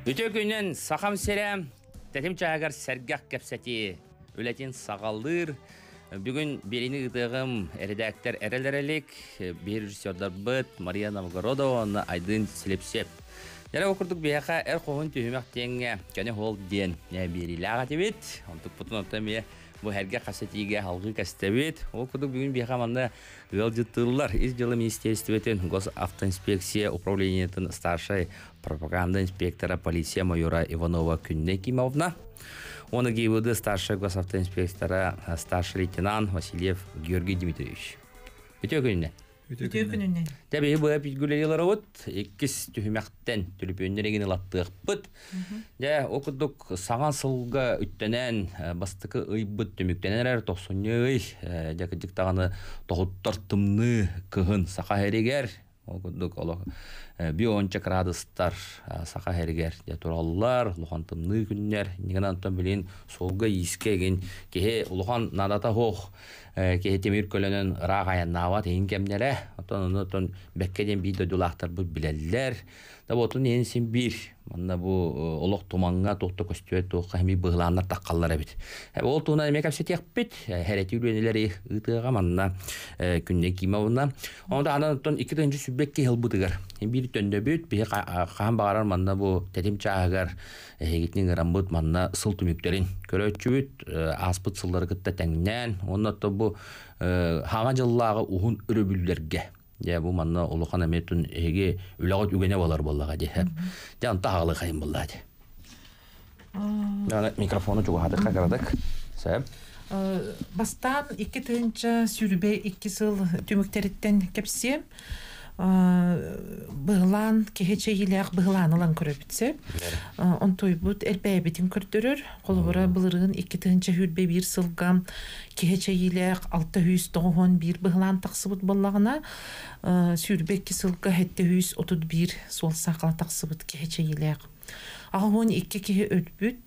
Үтө күнен сақам серем, тәтім чағар сәргақ кәпсәті, өләтін сағалыр. Бүгін берені ұтығым әрідәктер әрелерелік, бір режиссердар бұд, Мария Новгородова, оны айдын сілепсеп. Яра оқырдық бияқа әр қоғын түйімек теңге, кәне ол ден берілі ағат ебет, онтық бұтын отамия bu herge kasetiyge halgı kastebet. O kuduk bugün bir hamanda velcıtırlar. İz жылы Министерстветін Госавтоинспекция управлениетін старший пропаганда инспектора полиция майора Иванова Күнне Кимовна. Оны гейвуды старший госавтоинспектора старший лейтенант Васильев Георгий Дмитриевич. Өте күнне. Tabii bu hep ilgililer ot, ikis tühümekten tülüpönlerine lattık bıt. Ya okuduk sağan sılga üttenen bastıkı ıybıt tümükteneler 90'lı jakıcık tağını toğuttartımlı kıhın sağa heriger. Okuduk ola bir onca gradustar sağa heriger. Ya turallar, luğantımlı günler. Nigen antam bilin solga iskegen kehe uluğan nadata hoğ. Kehe temir kölünün rağayan navat eğin kemlere. Oton bekkeden bir dödülahtar bu bileller. Da otun ensin bir. Manna bu oluq tumanğa tohta köstüet tohta hemi bığlanlar taqqallar ebit. Ol tuğuna emek apset yakbet. Hereti ülüneleri ıtığa manna künne kimavuna. Onda anan iki döncü sübbekki hılbıdıgar. Bir döndü büt. Bir qağın bağırar manna bu tedim çağıgar. Gitnin ırambıt manna sıl tümüklerin. Körötçü büt. Aspıt sılları kıtta tengnen. Onda da bu hağa jıllağı uhun ürübüllerge. Ya bu manna uluğan emetun ege ülağıt ügene balar ballağa de hep. Can tağalı kayın ballağa de. Yani mikrofonu çok hadık kakaradık. Sebep? Bastan iki tığınca sürbe iki sıl tümükteritten kepsiyem. Bığlan keheçeyileğ bığlanılan köröbütse. On toybut elbeybetin kördürür. Kolubura bılırığın iki tığınca hülbe bir sılgam keheçeyileğ 691 bığlan taqsıbıt ballağına sürbe iki sılga 731 sol saqla taqsıbıt keheçeyileğ. Ağın iki kehe ölbüt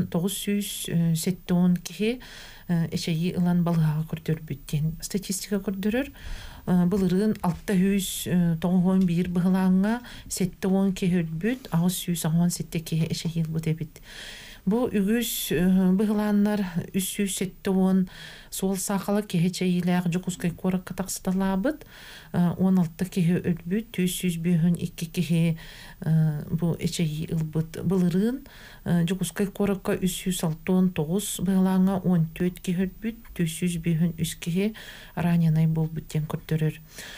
970 kehe eşeyi ılan balığa kördürbütten statistika kördürür. Bılırığın 691 bığlağına 710 kehe ölbüt 617 kehe eşeyi bu debit. Bu ügüz bığlanlar 370 sol saqalı keheçeyiler jokuskay korak taqsıtalabıt 16 kehe ölbüt 102 kehe bu eşeyi ılbıt bılırığın jokuskay korakka 369 bığlağına 14 kehe ölbüt 103 kehe ranyanay bol bütten kördürür.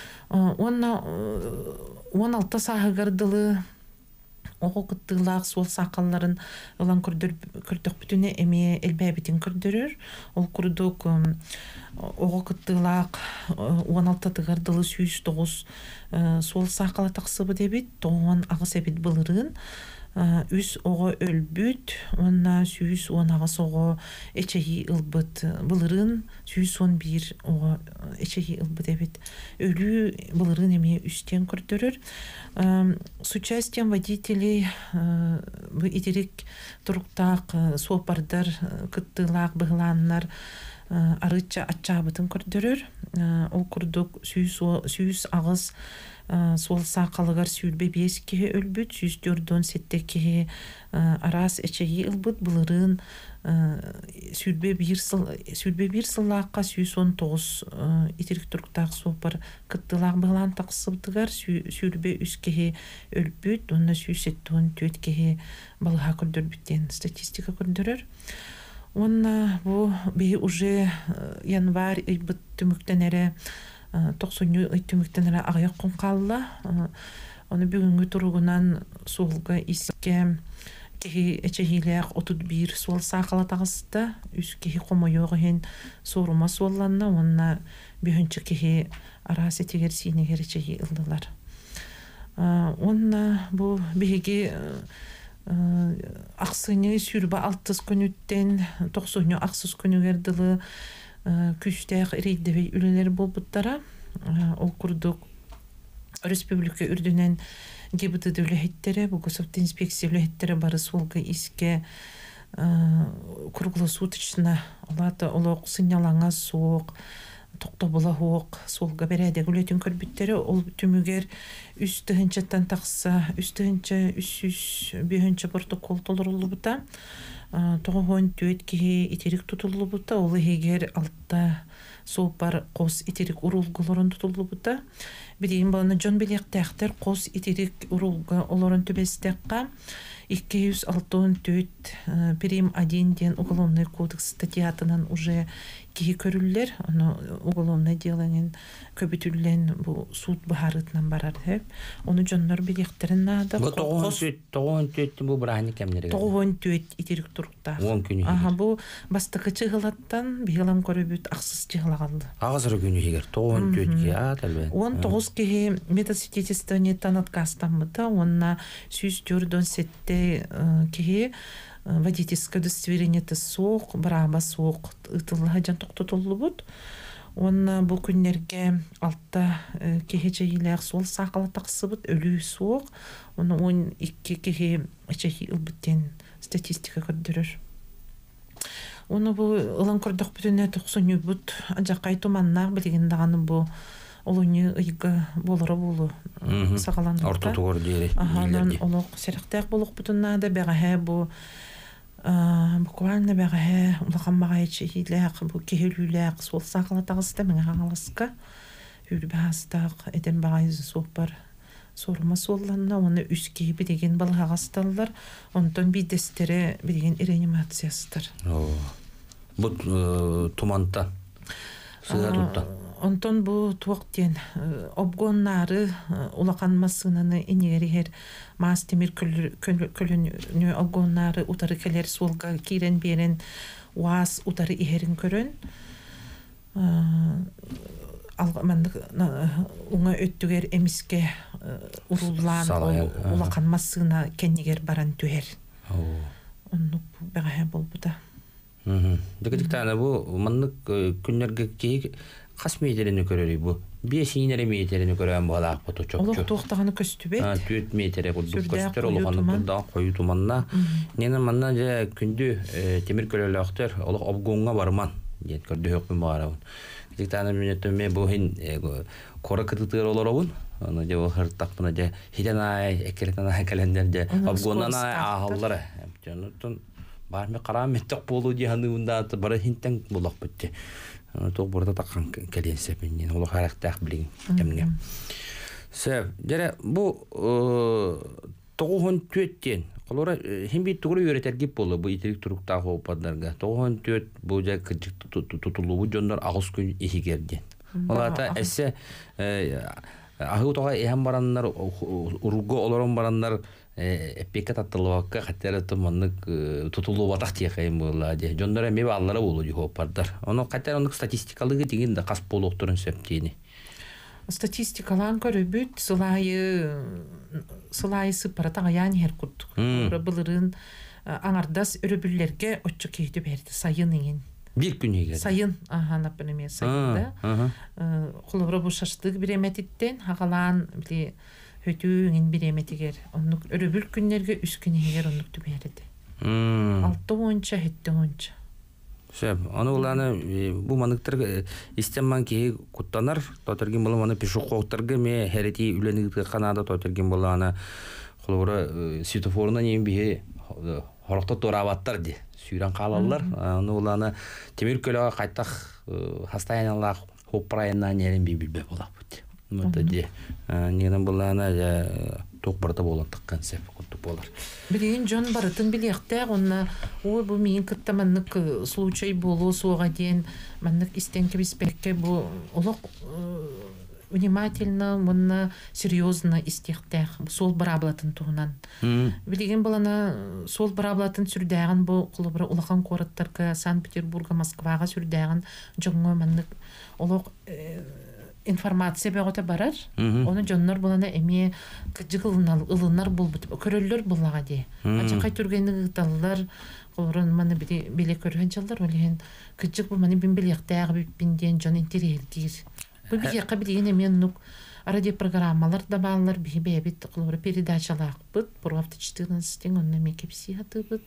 16 sahıgardılı oğu kıttığılaq sol saqalların ılan kürdük bütüne emeye elbәбетін kürdürür. Ol kurduk oğu kıttığılaq 16 tığardılı 109 sol saqala taqsıbı debit. Toğun ağız ebit bılırın. Üs oğu ölbüt. Onna 110 ağız oğu eçeyi ılbıt bılırın. 111 oğu eçeyi ılbıt ebit. Ölü bılırın emeye üstten kürdürür. С участием водителей в итерик туруктак сопардар кыттылак быгланнар арыча ачабытын көрдөрөр. Ол курдук сүйүс агыз сол сакалыгар сүйүлбе 5 кеhe өлбүт 147 кеhe арас эчеги ылбыт булырын сүйүлбе бир сыллакка 119 итерик туруктак сопар кыттылак быглан таксыбытыгар сүйүлбе 3 кеhe өлбүт онна 174 кеhe балга көрдөрбүттен статистика көрдөрөр. Онна бу бе уже январь ыйбыт түмүктенере 90 түмүктенере аяк конкалла. Оны бүгүнгү туругунан сулга иске кеhi эчегилер 31 сол сакала тагысты үс кеhi комойого хен сорума солланна онна бүгүнчү кеhi арасы тегер синегер эчеги ылдылар. Онна бу биги аксыны сүрбе 60 күнүттен 90 аксыз күнүгердылы күчтәк рейдебей үлелер болбуттара. Ол курдук республика үрдүнен ГИБД дөлөһеттери, бу госавтоинспекция дөлөһеттери бары солга иске круглосуточно олата олоқ сынялаңа соқ токто була хуок солга береде гүлетин көрбүттери ол түмүгер үстүнчөттөн такса үстүнчө бүйөнчө протокол толурулубута тоғон төт ки итерик тутулубута ол егер алтта сопар кос итерик урулгулорун тутулубута бирин баны жон белектектер кос итерик урулга олорун төбестекка 264 прим 1 ден уголовный кодекс статьятынан уже кии көрүллер, оны уголовное делоңен көбүтүллен бу суд бахарытынан барар деп. Оны жоннор билектерин нада. Бу тоғон төт бу брани кемнере. Тоғон төт итерик турукта. 10 күнү. Аха, бу бастыкы чыгылаттан бигелан көрөбүт аксыз чыгылагалды. Агызыр күнү егер тоғон төт я талбе. 19 кии метасвидетельствованиетан откастанмыта, онна сүйс жөрдөн сетте кии водительское удостоверение соқ, браба соқ, ытылға жан тоқтотылыбыд. Оны бұл күннерге алтта кехече елек сол сақала тақсыбыд, өлі соқ. Оны 12 кехе әчехи үлбіттен статистика көрдірір. Оны бұл ылан көрдіқ бүтіне тоқсыны бұд, жақай туманнақ білгендағаны бұл олуны ыйга болары болу сақаландықта. Ортотуғыр дейрі. Ахалан олық серіқтәк болық бұтынна да бәғәе бұл буквально бәғәе ұлақанмаға етші хейләқ, бұл кехелүләқ сол сақала тағысты мәңі қаңыласқа үрі бәғастақ әден бағайызы соқ бар сорыма солланна, оны үскей бідеген балғағасталылар, онтон бейдестері бідеген реанимациясытыр. Бұл туманта сыға тұтта? Онтон бу туактен обгоннары улаканмасынаны инегерихер мас темир көлүнү обгоннары утары келер солга кирен берен уас утары ихерин көрөн алгамандык уңа өттүгер эмиске уруллан улаканмасына кеннигер баран түер. Онну бага болбуда. Дегектана бу маннык күннерге кей қас метрені көрері бұл. 5 метрені көрген болақ бұты чоқ-чоқ. Олық тоқтағаны көстібет. 4 метрі құлдық көстер олығаны бұлдан қойу туманна. Нені манна күнді темір көлелі ақтыр олық обгонға барман. Көрді өкпін бағарауын. Дегектана мүнеттіме бұл қоры кытытыр олар оғын. Оны де ол ғырттақ бұна де хиден ай, әкеретін ай кәлендер де обгоннан ай ағалдары. Бармы қарам еттік болу дегені ұнда бары хинттен болақ бітті. Тоқ бұрда таққан кәленсепінен, олы қарақтақ білген кәмге. Сөп, жәрі, бұл тоғын төттен, қолыра хембей тұғыры өретергеп болу, бұл итерік тұрықтағы опадларға. Тоғын төт бұл жай кірдік тұтылу, бұл жондар ағыз күн ехігерден. Олата әсі ағы тоға ең баранлар, ұрғы оларын баранлар эппекке таттылыбакка хаттары туманнык тутулуу батак тиекайым болла де. Жондора мебе аллара болу жоо пардар. Оны хаттары ондук статистикалыгы деген да кас болуктурун сөптени. Статистикалан көрөбүт сылайы сыпарата аян хер курдук. Былырын аңардас өрөбүллерге отчу кейтү берди сайын еген. Bir gün егер. Сайын, например, сайында. Кулубра бу шаштык биреметиттен хакалан били хөтүүңин биреметигер. Оннук өрөбүл күннерге үс күн егер оннук түберди. 6 онча, 7 онча. Сөп, аны уланы бу маныктар истемман ки куттанар, тотырген болу аны пешок коктарга ме херети үленигге канада тотырген болу аны кулубра светофорунан эми бие хорокто турабаттар ди. Сүйрен қалалар, аны уланы темир көлөга кайтак хастаяналар хопрайынан ерин бибилбе болап бут. Мында де ненен булана тоқ барда болаттык концепт куртуп болар. Билген жон барытын билектер, онна ой бу мен кыттаманнык случай болу суга ден маннык истенке биспекке бу олок внимательно, мына серьезно истектер. Сол браблатын тугунан. Билген балана сол браблатын сүрдәгән бу кулыбра улахан кораттарга Санкт-Петербурга, Москвага сүрдәгән жоңго маннык олок информация бөгөтө барар. Оны жоннор булана эми ылынар болбут. Көрөллөр булага ди. Ачакай түргенди таллар, колорон маны биле көргөн жылдар олген кыжык бу маны бин билектеги бинден жон интерьердир. Бу бияка билген эмен нук радио программалар да баллар бибебит колор передачалар бут. Провавта 14 онна мекепси хатыбыт.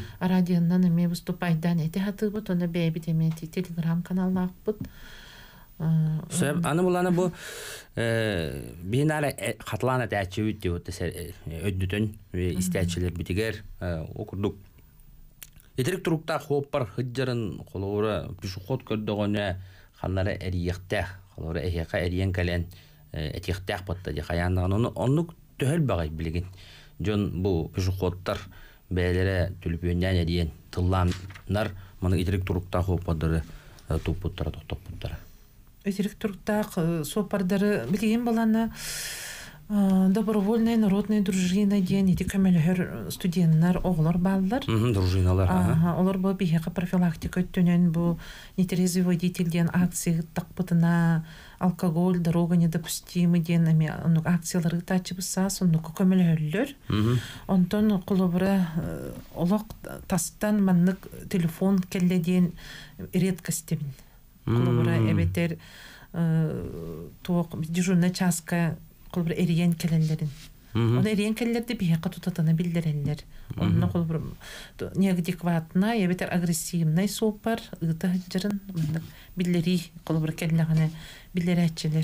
Радионан эме выступайдан эте хатыбыт. Оны бебит эме телеграм каналлар бут. Сөп, аны буланы бу бинары катлана тәчүт дип өддүтөн истәчилер битигер окурдук. Этерик турукта хоппар хыджарын колора пешоход көрдөгөнө ханнары эриектә, колора эхека эриен кален этихтәк батта ди хаяндан оны төхөл багай билген. Жон бу пешоходтар бәйләре түлүпөннән эриен тылланнар моны этерик турукта хоппадары тупуттара токтоптара. Директортақ сопардары білген баланы добровольная народная дружина ден еті көмелігер студенттер оғылар балдар. Дружиналар. Олар бұл бейхеқі профилактика өттінен бұл нетерезі водителден акция тақпытына алкоголь, дорога недопустимы ден акциялары тачы бұса, сонық көмелігерлер. Онтон құлыбыры олақ тастан маннық телефон келдеден редкостемін. Колобра эбетер тоқ дежурный часка колобра эриен келелерин. Оны эриен келелерди бияка тутатаны билдирелер. Онна колобра неадекватна, эбетер агрессивный сопар, ыта жырын билдери колобра келлегане билдерәтчелер.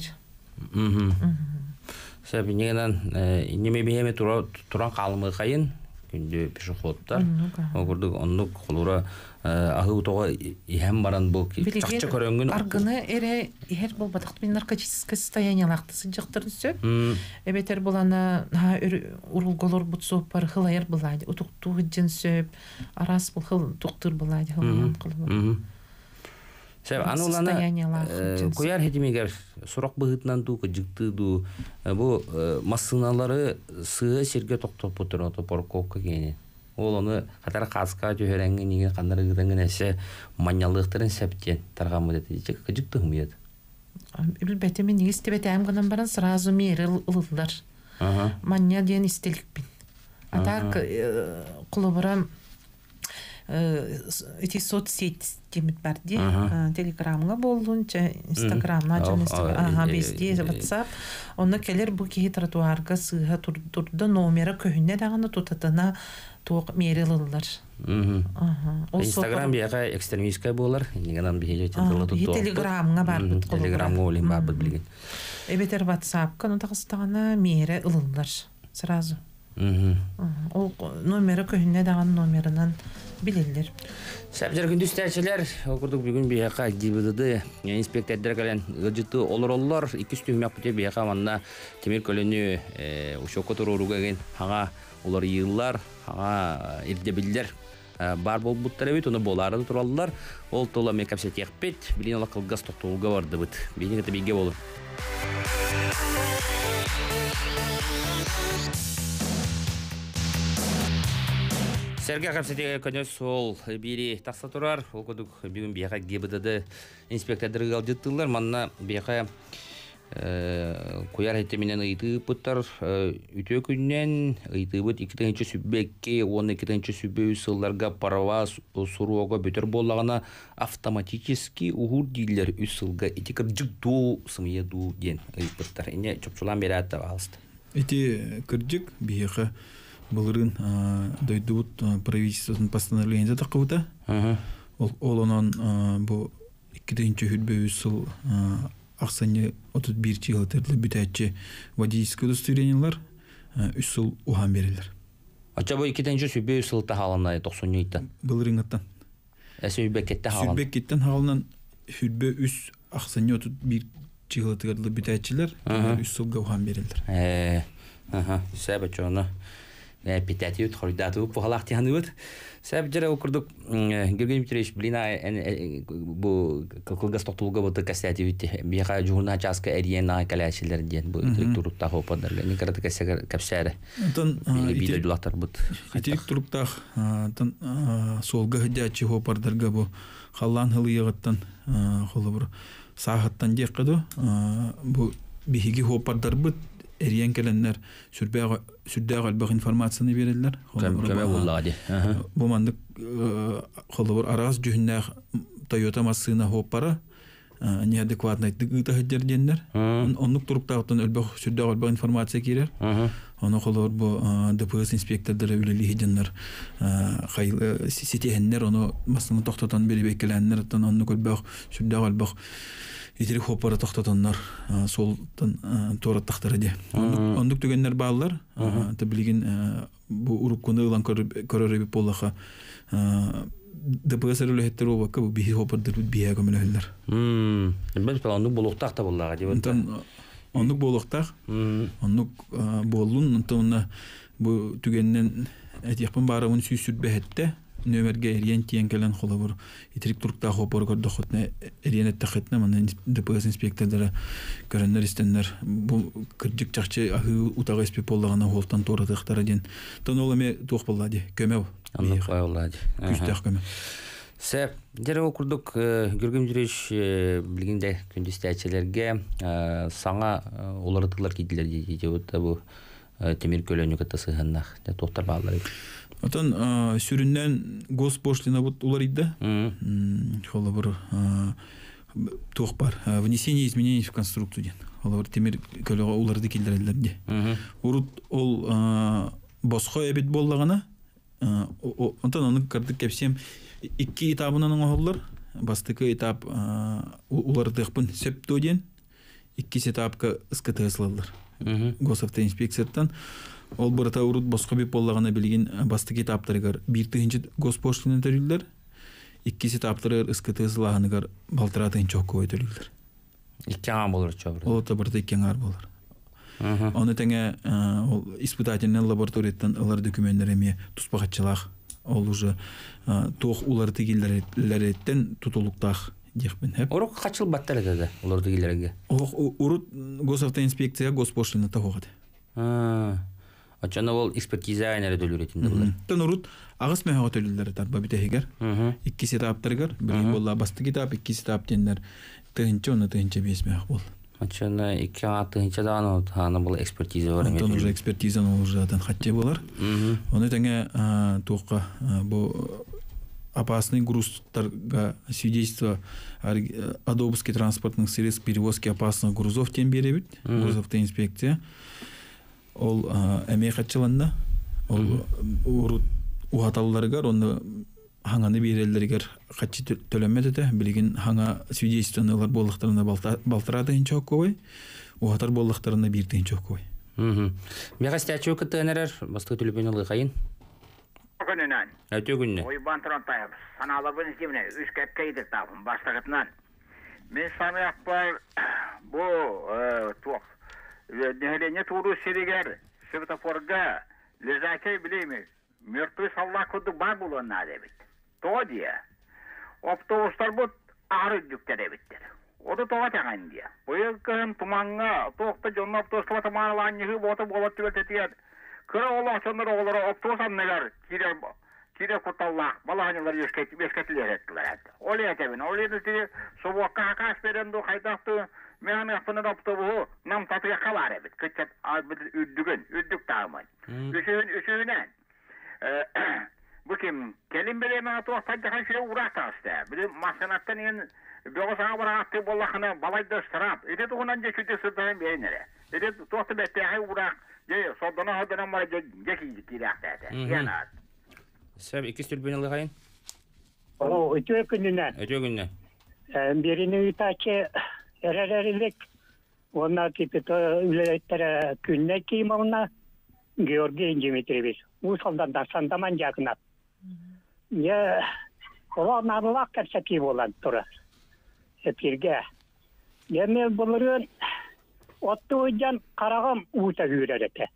Сәбинегенен неме бияме туран калымы кайын күндө пешоходтар. Огурдук оннук колора ахы тога иһәм баран бу чакча көрөнгөн аргыны эре ихер бул батакт бин наркотическое состояние лактысы жактыр сөп. Эбетер буланы урулголор бутсо пар хылайыр булайды. Утукту жин сөп, арас бул хыл туктур булайды. Сәб ануланы кояр хетимегер сурак быгытнан ду жыкты ду бу массыналары сыя серге токтоп отур парковка кене. Ол оны катар каска жөһөрәңге неге кандары гыдаңгы нәсе маньялыктарын сәптен таргамы дете жыктым бит. Билбете мен истебете ам гынан баран сразу мере ылылар. Манья ден истеликпин. Атак кулыбырам эти соцсети демит барди, телеграмга болдунча, инстаграмна, везде, WhatsApp. Онна келер бу ки тротуарга сыга турда номера көһүнне даганы тутатына тоқ мерелылар. Инстаграм бияга экстремистская болар, негенан бие жайтылы туту. Телеграмга бар бит колор. Телеграмга олим бар бит билген. Эбетер WhatsApp каны тагыстагана мере ылылар сразу. Ол номера көһүнне даганы номерынан билелер. Сәбжер күндүстәчеләр, окурдук бүгүн бияка ГИБДД инспекторлар кален гыжыты олор 200 түмәк бите бияка манна темир көлөнү ушокко туруруга ген ага олар йыллар ага ирдебиллер бар болбуттар бит, уну боларды тураллар. Ол тола мекапсе текпет, билин ала кылгас токтолуга барды бит. Билин это биге болор. Сәргә капсетеге көне сол бири тақса турар. Окудук бүгүн бияка ГИБДД инспекторлары галжыттылар. Манна бияка кояр хетеминен ыйтыпыттар. Үтө күннен ыйтыбыт 2-нче сүббекке 12-нче сүббө сылларга парова суруога бөтөр боллагана автоматически угур дилер үсылга этикер жыктуу сымыяду ден ыйпыттар. Эне чопчулан бератта алысты. Эти кыржык бияка Булырын дойдут правительствоның постановлениеде тақуыта. Ол онан бұл 2-нче хүлбе үсіл ақсаны 31 жылы тәрлі бүтәтчі водительское удостоверениялар үсіл ухан берілер. Ача бұл 2-нче сүбе үсіл тағалына 90 еттен? Булырын аттан. Сүбе кетті хағалын? Сүбе кеттен хағалынан хүлбе үс ақсаны 31 жылы тәрлі бүтәтчілер үсілге ухан берілер. Сәбі чоны. Питатиют хоридату похалахтианут. Сәбҗәре укырдык гергән битреш блина бу кылгас токтулга бу кастативит бияга журна часка эриена калашилер дигән бу турукта хопадар. Ни карата касәгә капсәре. Тон биде дулактар бут. Этик туруктах тон солга хәҗәчи хопардарга бу халлан хылыягыттан холыбыр сагаттан диккәду бу биһиги хопардар бут эриен келеннер сүрдәгә албак информацияны бирәләр. Кәмә буллады. Бу мандык холыбыр араз җүһнәх Toyota машина хопара неадекватный дыгыта хәҗәрдәннәр. Онлык туруктагы албак сүрдәгә албак информация кирер. Аны холыбыр бу ДПС инспекторлары үлели хәҗәннәр хәйл ситеһеннәр аны машина тохтатан берип келәннәр тан аны албак сүрдәгә албак итери хоппара тохтотоннор солтан тораттахтары де. Ондук түгеннер баалар таблигин бу уруккуны ылан көрөрөбү боллаха ДПС рөлөттөр обакка бу бихи хоппардыр бия көмөлөлөр. Мен планды болуктак та боллага деп. Ондук болуктак. Ондук болун онтон бу түгеннен этияпын баарымын сүйсүрбөһөттө нөмерге эрген тиен келен холобур итрик турукта хопор гордохотне эрген эттехетне мына ДПС инспектордары көрөннөр истеннер бу кырдык чакчы ахы утага испеп боллагана холтан торатыктар ден тоноломе тух боллади көмө Аннык боллади күчтөк көмө Сеп, дереу курдук көргөм жүрөш билгенде күндүстәчелерге саңа олардыклар кидилер дейди. Вот бу темир көлөнү катасыганнах. Токтор баалар. Отон сүрүннен госпошлина вот улар иде. Холобур тух бар. Внесение изменений в конструкцию ден. Холобур темир көлөгө уларды килдирелер ди. Урут ол боско эбит боллагана онтон аны кырдык кепсем 2 этабынан оңоллар. Бастыкы этап улардыкпын сөптө ден. 2 этапка СКТСлалар. Госавтоинспекциядан ол бұрата урут босқа беп боллагана билген бастык этаптарыгар 1-тыгынчы госпошлина төлүлдер. 2 этаптарыгар СКТСлаганыгар балтыратын чокко төлүлдер. 2 ан болор чобур. Ол та бұрата 2 ар болор. Аны теңе ол испытательный лабораториядан алар документтери туспагатчылак ол уже тох уларды килдерелерден тутулуктак дехпен хеп. Орок качыл баттар эде уларды килдерге. Урут госавтоинспекция госпошлина тагыгат. Ачана ол экспертиза айнары төлүретинде булар. Тон урут агыс мега төлүлдер тарба битегер. 2 этаптаргар бирин болла басты этап 2 этап дендер. Тыгынчы оны тыгынчы 5 мега бол. Ачана 2 атынчадан аны бул экспертиза бар. Тон уже экспертизаны уже атан хатче болар. Оны теңе тоққа бу опасный грузтарга свидетельство о допуске транспортных средств перевозки опасных грузов тем беребит. Грузовая инспекция. Ол эме катчыланда ол урут ухаталларыгар оны хаңаны берелдергер катчы төлөмөдө билген хаңа свидетельстволар болдуктарына балтырады инчок кой. Ухатар болдуктарына бирден инчок кой. Мегастячу кытынырар басты төлөбөн алгы кайын. Күнүнөн. Өтөгүннө. Ойбан Тронтаев. Саналабын изимне үч кепкейдик табым баштыгытынан. Мен санак бар бу тук. Нехелене туру сиригер светофорга лежачай билеми. Мертвый саллак куду бар булуна дебит. То дия. Автобустар бут ары жүктер дебиттер. Оду тога таган дия. Быйыл кым туманга токта жонно автобуска тамарланьы боты болот түбөтетиер. Кыра олар сондар олар автобусаннар кире куталла балаганылар ескетилер еттилер. Оле этебин, оле собокка акас беренду кайдакты мен афынын автобусу нам татыга калар эбит. Кычат үддүк таамай. Үсүнөн bu kim? Kelim bile ben atu tacakan şey uğraştı. Bir masanattan en bir sana bıraktı bollahına balayda strap. İşte tuğunan geçti sırttan beğenire. İşte tuğtu betteği uğrak. Diye sodana hadana var geçti kirakta. Yani. Sen iki sürü beni alayın. O ötüğünden. Ötüğünden. Birini itaçı erererilik. Onlar tipi ületlere günne kimavına Georgi Dimitrievich. Usuldan da sandaman yakınat. Ya onlar narlak kerçeki olan tura. Hepirge. Yeme bulurun ottuğucan karagam uta yürerete.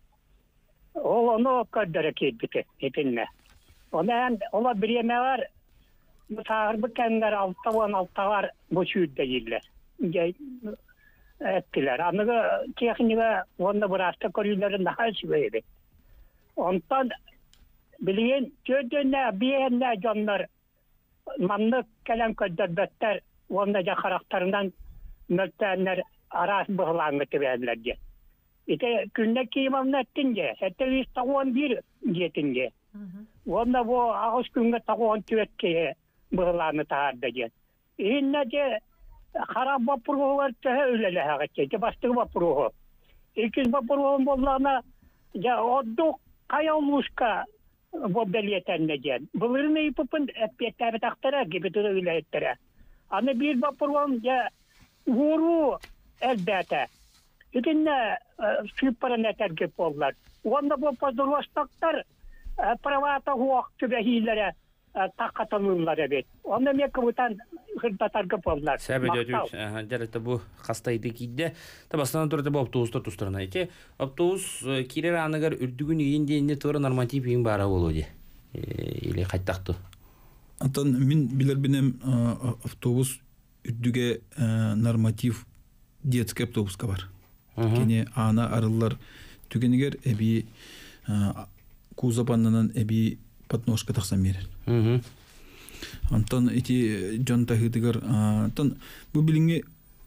Onu kadar bitti hepinle. Ola bir yeme var. Bu sahırбы kendiler altta var bu şüyde değiller. Ettiler. Anıgı tekniğe onda burası koruyuların daha şüpheydi. Ondan bilin çözdüğünde bir yerine canlar manlık gelen köddöbetler onda karakterinden mültenler aras bıhlanıtı verdiler diye. İşte günlük imamın ettince, hatta 111 yetince. Onda bu ağız günge tağın tüvetkeye bıhlanıtı harda diye. İnne de harap vapuru var da öyle hakikaten. Bastığı vapuru. İkiz vapuru bollana ya odduk kayalmışka bu belyetenle diye. Bunların ipupun epiyetleri taktara gibi de öyle ettere. Ama bir vapuru ya Vuru elbette. İkinne süperen eterge bollar. Onda bu pazarlaştaklar privata huak tübehilere takatılırlar evet. Onda mekbutan hırdatarge bollar. Сәбе дөтүт. Жарыта бу кастайды кийде. Табастан турда бу автобустар тустарына эти. Автобус кирер аныгар үрдүгүн ийинде тора норматив ин бара болуди. Или кайттакту. Антон мен билер бинем автобус үрдүгө норматив детский автобуска бар. Кене ана арылар түгенигер эби кузапаннан эби подножка таксам берер. Антон эти жонта хытыгар антон бу билинге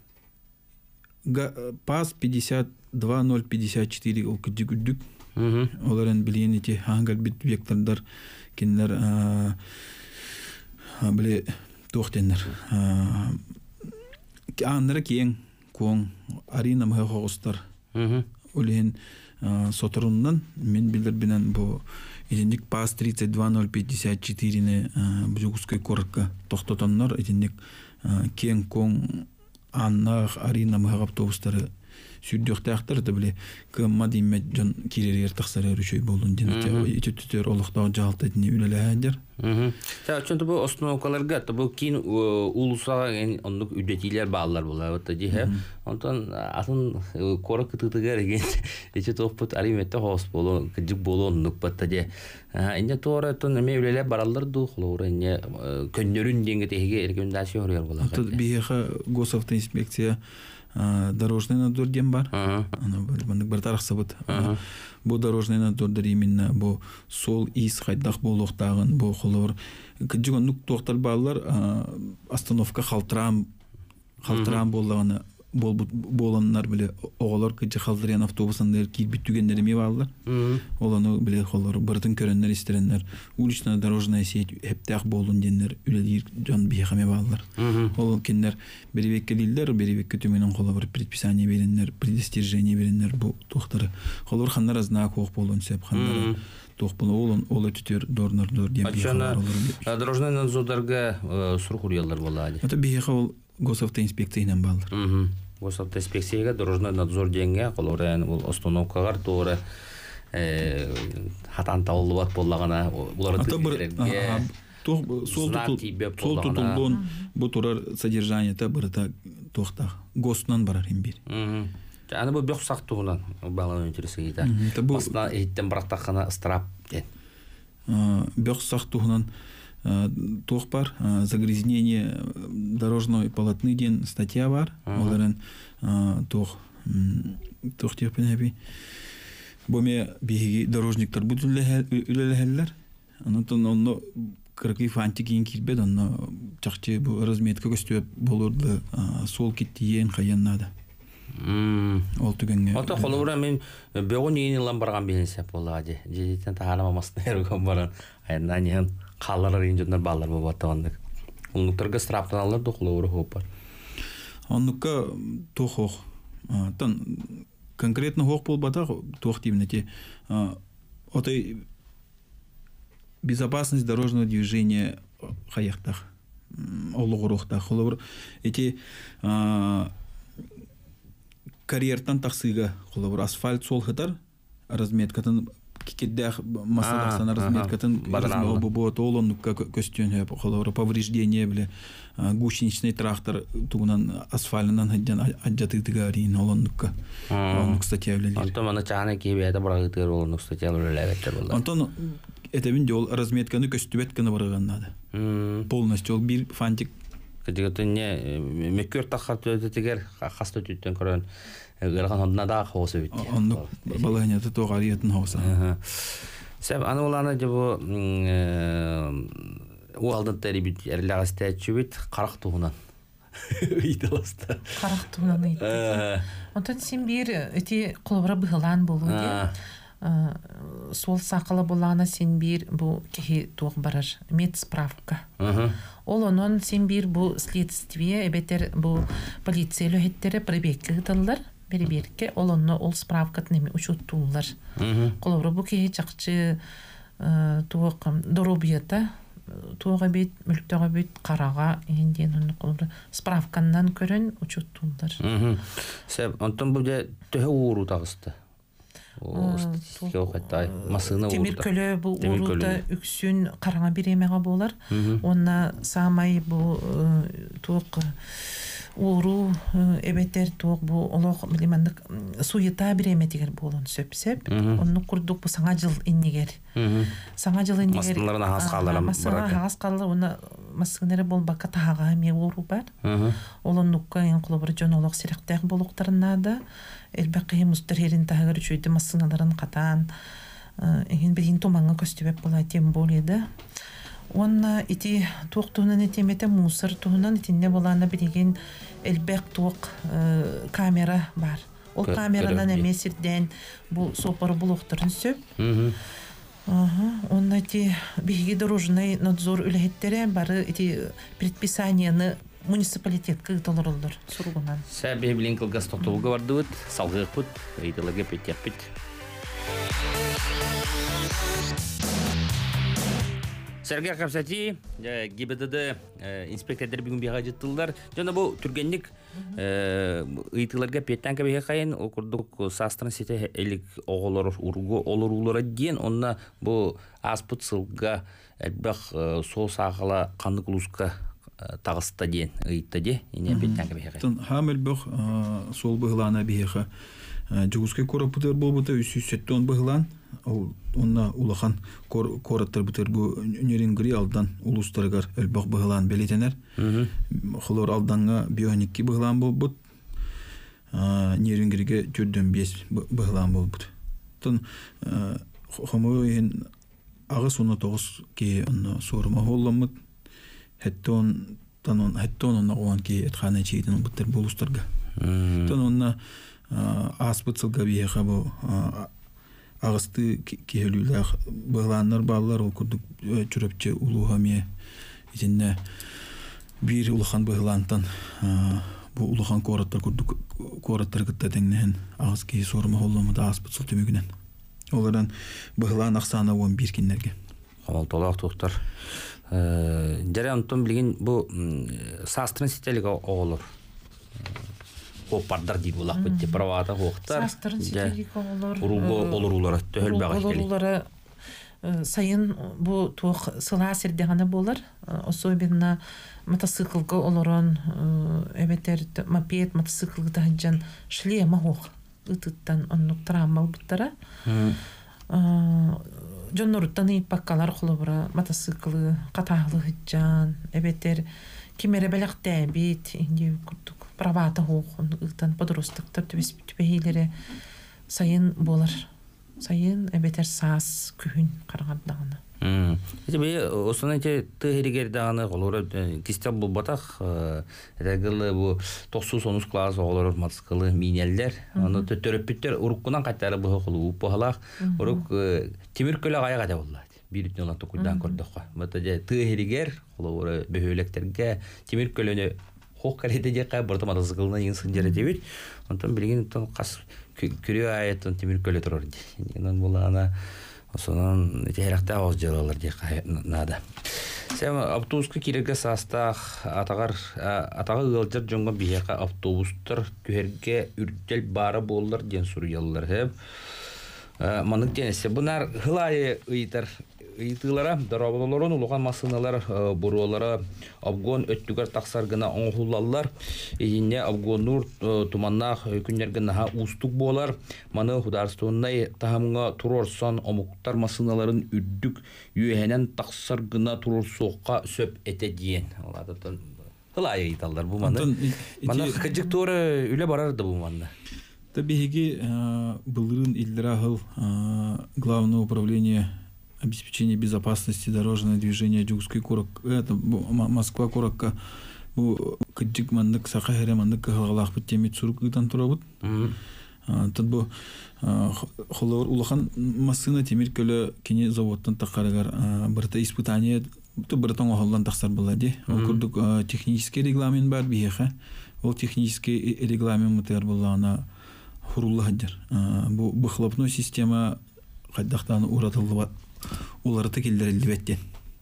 ПАЗ 52054 ол күдүк. Оларын билген эти хангал бит вектордар кинлер биле тохтеннер. Аннары кең кон арина махогостар. Олен соторуннан мен билер бинен бу идинник ПАЗ 32054-ны Бжугской корка тохтотоннор идинник кең кон аннах арина махавтобустары сүрдөктактыр да биле кымма димет жон кирер таксары өрүшөй болдун динете ичөтүтөр олуктагы жалт этини үлеләдер. Та чөнтө бу основкаларга бу кин улусага ондук үдетилер баалар була вот ди онтон атын кора кытыгыр ген иче топпут алиметте хос боло кыжык боло ондук батта де инде тора тон эме үлелер баралар ду хлора не көннөрүн денге теге рекомендация өрөр була. Биха госавтоинспекция дорожный надзор дем бар. Ана бір тарақсабыт. Бу дорожный надзордар именно бу сол ис хайдах болуктагын бу холор кыжыгын нук токтар баллар остановка халтырам боллаганы болоннар биле оголор кыжы халдыран автобусунда кирбит түгендер эме баллар. Оланы биле холор бирдин көрөннөр истереннер уличная дорожная сеть хептак болун деннер үлелер жон бихаме баллар. Ол киндер беребекке дилдер беребекке төменен холор предписание береннер предостережение береннер бу токтары холор ханнар знак ок болун сеп ханнар тох болон ол өтүтөр дорнордор деп бихалар. Дорожный надзордарга сурхурьялар болады. Это биха ол госавтоинспекциядан балдар. Госавтоинспекцияга дорожный надзор денге колорен ол остановкалар тоора хатан таулубат боллагана улар тилерге сол тутулдон бу турар содержание та бирта тохта гостнан барар имбир. Аны бу бек сактуунан баланы интересегита. Басна эттен брактакана страп ден. Бек сактуунан тох бар загрязнение дорожной полотны ден статья бар. Оларын тох терпенеби. Боме биги дорожниктар бүтүлләһәлләр. Анан онно кыркы фантикин кирбед онно чакчы бу разметка көстөп болурду сол киттиен хаяннада. Ол түгенге. Ата холора мен бөгөн ийинлан барган бенсеп болады. Жейтен таанамастын эргөн баран. Айнан қалалар инженер балалар болып атағандық. Онлықтарға страптан алар доқылауыры хоп бар. Онлыққа тоқ хоқ. Конкретно хоқ бол батақ тоқ деймін. Отай безопасность дорожного движения қаяқтақ. Олығырықтақ. Олығыр. Эти карьертан тақсыға. Олығыр асфальт сол хытар. Разметкатын кикиддах масадахсан разметкатын бот олоннукка көстөн холора повреждение биле гусеничный трактор тугунан асфальтынан хаддан аджатыгыга арин олоннукка олоннук статьялелер. Антон ана чана кебеде барагытыр олоннук статьялелер болду. Антон этебин жол разметканы көстүбетканы барганнады. Полностью ол бир фантик кедегетен не меккөр тахат тегер хаста түттен көрөн гырган оннада хосы бит. Оннук балаганята тогариятын хоса. Сәб аны уланы жабу уалдан терибит эрлагастачы бит 40 тугунан. Ыйтыласта. 40 тугунан ыйты. Онтон сен бир эти колобра быгылан болу ди. Сол сақылы болана сен бир бу кехи туг барар медсправка. Ол онон сен бир бу следствие эбетер бу полиция лөхеттері прибекке гытыллар. Береберке олонно ол справкат неме учуттуулар. Колобра бу кехи чакчы тугам доробията туга бит мүлктөгө бит карага энден онукулу справкандан көрөн учуттулдар. Сеп онтон бу де төһө ууру тагысты. Темир көлө бу ууруда үксүн караңа биремеге болар. Онна самай бу тук ууру эбетер тук бу олох билемендик суйта биреметигер болон сөпсеп. Онну курдук бу саңа жыл иннигер. Саңа жыл иннигер. Масларына хас калдырам. Масларына хас калдыр, оны маскынere болбакка тага ме ууру бар. Олоннукка ен кулубур жон олох сиректег болуктарынада элбекки мустарерин тагыр чүйдү массыналарын катан эгин бирин томаңга көстүбөп була тем более да. Онна ити туктунан этемете мусор туунан итинде болана билген элбек тук камера бар. Ол камеранан эмесирден бу сопор булуктарын сөп. Онна ити биги дорожный надзор үлехеттере бары ити предписанияны муниципалитет кыйтолорулдур сургунан. Сәбе билен кылгас токтолуга бардыбыт, салгыпыт, ыйтылыгы петеппит. Сергей Капсати, ГИБДД инспекторлар бүгүн бияга жыттылар. Жана бу түргенник ыйтыларга петтен кебеге кайын окурдук састрын сете элик оголор ургу олорулара ден онна бу аспыт сылга элбек сол сагыла канды кулуска тагыста ден ыйтта де ине петтен кебеге кайын. Тон хамел бөх сол быглана бияга жугуска корапутер болбута 307 тонн быглан. Онна улахан кораттар бутер бу нөрингри алдан улустаргар элбак быглан белетенер. Холор алданга бионикки быглан болбут. Нөрингриге 4-5 быглан болбут. Тон хомоен агыс 19 ки онна сорма холламыт. Хеттон онна оған ки этхана чейден бутер болустарга. Тон онна аспыцылга бияга бу агысты кеһелүләр быгланнар баллар ул курдук чүрөпче улугаме итинне бир улухан быглантан бу улухан кораттар курдук кораттар гыттадеңнен агыс ки сорма холломуда аспыцыл төмөгүнен олардан быглан аксана 11 киннерге Ол толак токтор жаре антон билген бу састрын сителиге оголор Опардар ди булак битти правата хоктар. Састырын сителик олар. Олорулар төхөлбәгә кели. Олорулары сайын бу тук сыла сердеганы болар. Особенно мотоциклга олорон эбетер мопед мотоциклга таҗан шлема хок. Үтүттән оннук травма буттара. Жоннорттан ипаккалар холобра мотоциклы катаглы хиҗан эбетер кимере беләктә бит инде куттук. Правата хоқын ұқтан подростықтар түбейлері сайын болар. Сайын әбетер саас күйін қарғандағаны. Осыны тығыригер дағаны олары кистеп бұл батақ әдәгілі бұл 9-10 класс олар матысқылы минелдер. Оны төрөппіттер ұрыққынан қаттары бұғы қылы ұппығалақ. Ұрық темір көлі ағайға да болады. Биритне олан тұқылдан көрдіққа. Бұта тығыригер олары бөхөлектерге темір көліні Хох каледе дека бұрды матазықылына ең сыңжары дебет. Онтан білген қас күре айеттен темір көлі тұрыр. Енен бұл ана осынан тәріқті ауыз жаралар дека нада. Сәм автобусқа керерге састақ атағы ғылжар жоңға бейеқа автобустар күхерге үрдел бары болылар ден сұруялылар. Манық денесі. Бұнар ғылайы ұйтар. Ыйтылара дарабаларын улуган масыналар буруолара абгон өттүгөр таксаргына оңхуллаллар ийинне абгонур туманнах күннергенаха устук болар маны хударстоннай тахамга турорсон омуктар масыналарын үддүк үйенен таксаргына турорсоққа сөп эте диен аладан хылай ыйталдар бу маны кыжык тууры үле барарды бу манна табиги былырын иллерахыл главное управление обеспечение безопасности дорожного движения Джугской Курок, это Москва Курокка, кыджик мандык сахаре мандык халгалах битемит сурук гытан турабыт. Тут бу холор улахан машина темир көлө кини заводтан такарагар бирта испытание то биртан оголлан таксар булади. Ол курдук технический регламент бар бияха. Ол технический регламент мутер булана хурулладыр. Бу выхлопной система кайдактан уратылып улары текилдерилди беттен.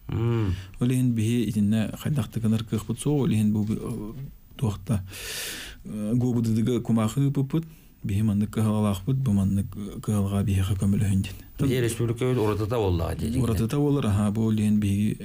Олehen бихи итинне хайдактыгынар кыхпыт со, олehen бу туакта гобудыдыга кумахы пыпыт, бихи маннык кыхалалахпыт, бу маннык кыхалга бихи көмөлөһүнден. Бие республика уратыта болла dedi. Уратыта болар, аха, бу олehen бихи